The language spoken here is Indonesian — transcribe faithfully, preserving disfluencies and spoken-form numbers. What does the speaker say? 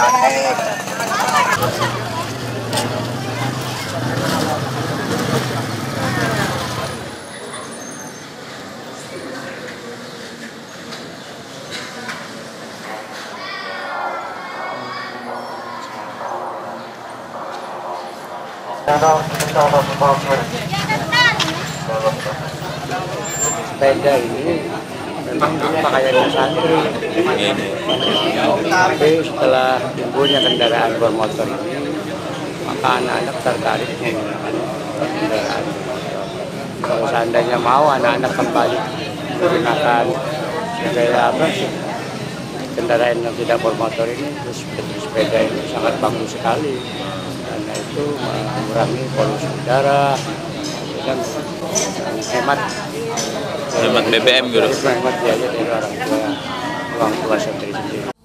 Sepeda ini memang pakaiannya santri, tapi setelah timbulnya kendaraan bermotor ini, maka anak-anak tertarik menggunakan kendaraan. Kalau seandainya mau anak-anak kembali menggunakan sepeda apa sih, kendaraan yang tidak bermotor ini, terus sepeda ini sangat bagus sekali. Karena itu mengurangi polusi udara dan hemat hemat B B M gitu. Hemat biaya dari orang tua, orang tua sendiri sendiri.